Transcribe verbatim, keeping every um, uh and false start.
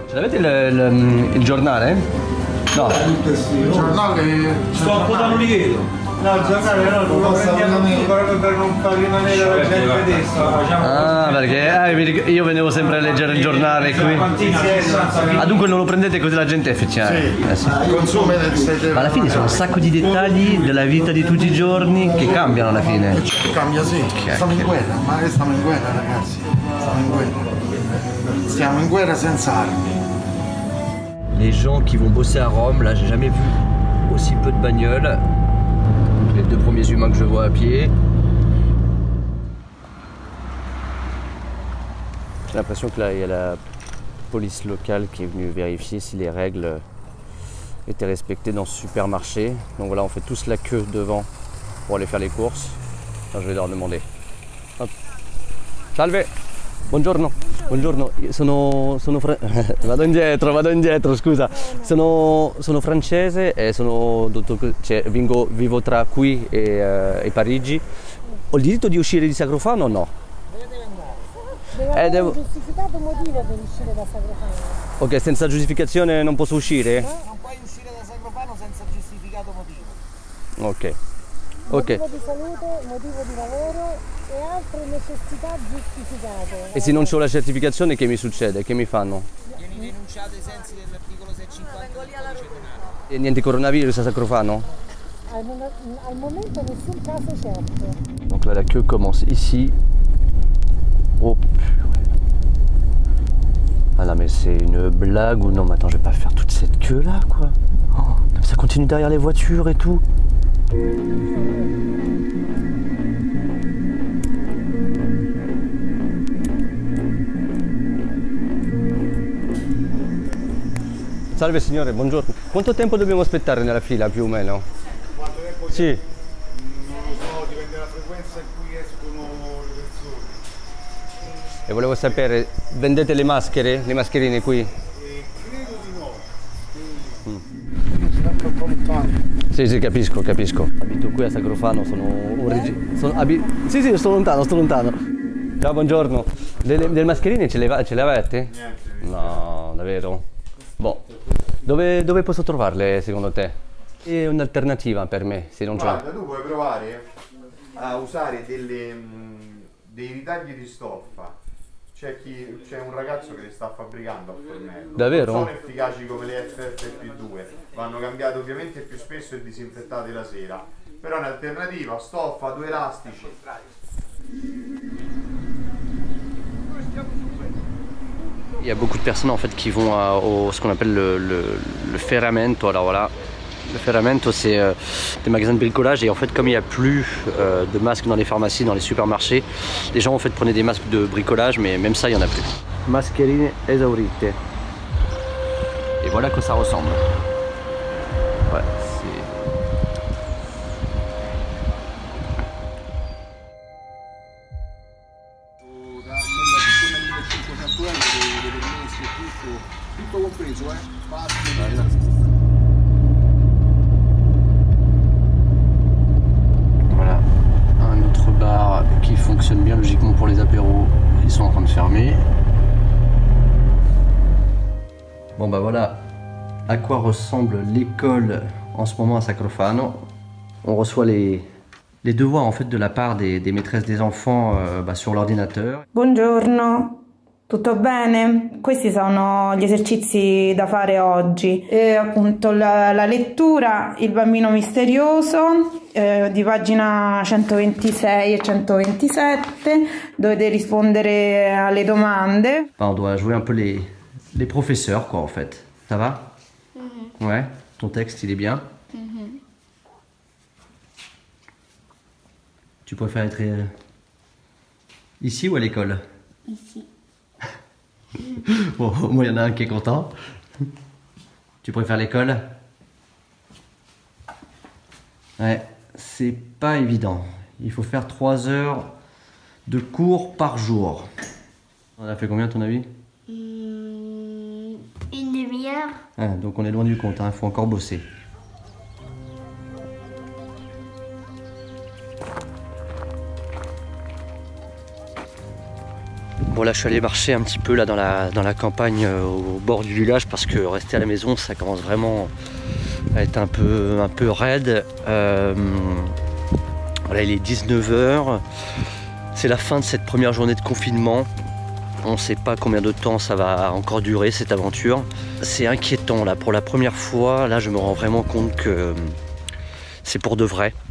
Ce l'avete il, il, il giornale? No. Il giornale... Sto a Potano li vedo. No, il giornale no, lo prendiamo tu proprio per non far rimanere la gente destra. Ah, perché eh, io venevo sempre a leggere il giornale qui. Ah, dunque non lo prendete così la gente è effettivamente. Sì, eh, sì. Consumo del sedere. Ma alla fine sono un sacco di dettagli della vita di tutti i giorni che cambiano alla fine. Cambia, sì. Stiamo in guerra, ma stiamo in guerra, ragazzi. Stiamo in guerra. Stiamo in guerra senza armi. Les gens qui vont bosser à Rome, là j'ai jamais vu aussi peu de bagnoles. Les deux premiers humains que je vois à pied. J'ai l'impression que là il y a la police locale qui est venue vérifier si les règles étaient respectées dans ce supermarché. Donc voilà, on fait tous la queue devant pour aller faire les courses. Alors, je vais leur demander. Hop. Salve! Buongiorno, buongiorno, sono, sono fra... vado indietro, vado indietro, scusa, sono, sono francese e sono, cioè, vengo, vivo tra qui e, uh, e Parigi. Ho il diritto di uscire di Sacrofano o no? Deve avere eh, devo... un giustificato motivo per uscire da Sacrofano. Ok, senza giustificazione non posso uscire? No? Non puoi uscire da Sacrofano senza giustificato motivo. Ok. Motivo Ok. di salute, motivo di lavoro e altre necessità giustificate. E se non ho la certificazione che mi succede? Che mi fanno? Vieni denunciato ai sensi dell'articolo seicentocinquanta. E niente coronavirus a Sacrofano? Al, al momento nessun caso certo. Donc là la queue commence ici. Oh purée. Ah là mais c'est une blague ou non? Mais attends, je vais pas faire toute cette queue là quoi. Oh, ça continue derrière les voitures et tout. Salve signore, buongiorno. Quanto tempo dobbiamo aspettare nella fila più o meno? Quanto tempo? Sì. Non lo so, dipende dalla frequenza in cui escono le persone. E volevo sapere, vendete le maschere, le mascherine qui? Eh, credo di no. Mm. Sì, sì, capisco, capisco. Abito qui a Sacrofano, sono un reg... sono abi... Sì, sì, sto lontano, sto lontano. Ciao, buongiorno. Delle, delle mascherine ce le, ce le avete? Niente. No, davvero? Boh. Dove, dove posso trovarle secondo te? È un'alternativa per me, se non c'è. Guarda, tu puoi provare a usare delle, mh, dei ritagli di stoffa. C'è un ragazzo che li sta fabbricando a Formello. Davvero? Non sono efficaci come le F F P due, vanno cambiate ovviamente più spesso e disinfettate la sera. Però in alternativa, stoffa, due elastici. Il y a beaucoup de personnes en fait qui vont à, au ce qu'on appelle le, le, le ferramento. Alors voilà, le ferramento c'est euh, des magasins de bricolage et en fait comme il n'y a plus euh, de masques dans les pharmacies, dans les supermarchés, les gens en fait prenaient des masques de bricolage mais même ça il n'y en a plus. Mascherine esaurite. Et voilà que ça ressemble. Ouais, Tutto compreso, eh? Voilà, un autre bar qui fonctionne bien logiquement pour les apéros. Ils sont en train de fermer. Bon bah voilà à quoi ressemble l'école en ce moment à Sacrofano. On reçoit les, les devoirs en fait de la part des, des maîtresses des enfants euh, bah, sur l'ordinateur. Buongiorno. Tutto bene? Questi sono gli esercizi da fare oggi. E appunto la, la lettura, il bambino misterioso, eh, di pagina centoventisei e centoventisette, dovete rispondere alle domande. Bah, on doit jouer un peu les, les professeurs quoi en fait. Ça va? Mm-hmm. Ouais, ton texte il est bien? Mm-hmm. Tu préfères être euh, ici ou à l'école? Ici. Bon, moi il y en a un qui est content. Tu préfères l'école? Ouais, c'est pas évident. Il faut faire trois heures de cours par jour. On a fait combien à ton avis? Mmh, une demi-heure. Ah, donc on est loin du compte, il hein, faut encore bosser. Bon là je suis allé marcher un petit peu là dans la, dans la campagne euh, au bord du village parce que rester à la maison ça commence vraiment à être un peu, un peu raide. Euh, voilà, il est dix-neuf heures, c'est la fin de cette première journée de confinement. On ne sait pas combien de temps ça va encore durer cette aventure. C'est inquiétant là, pour la première fois, là je me rends vraiment compte que c'est pour de vrai.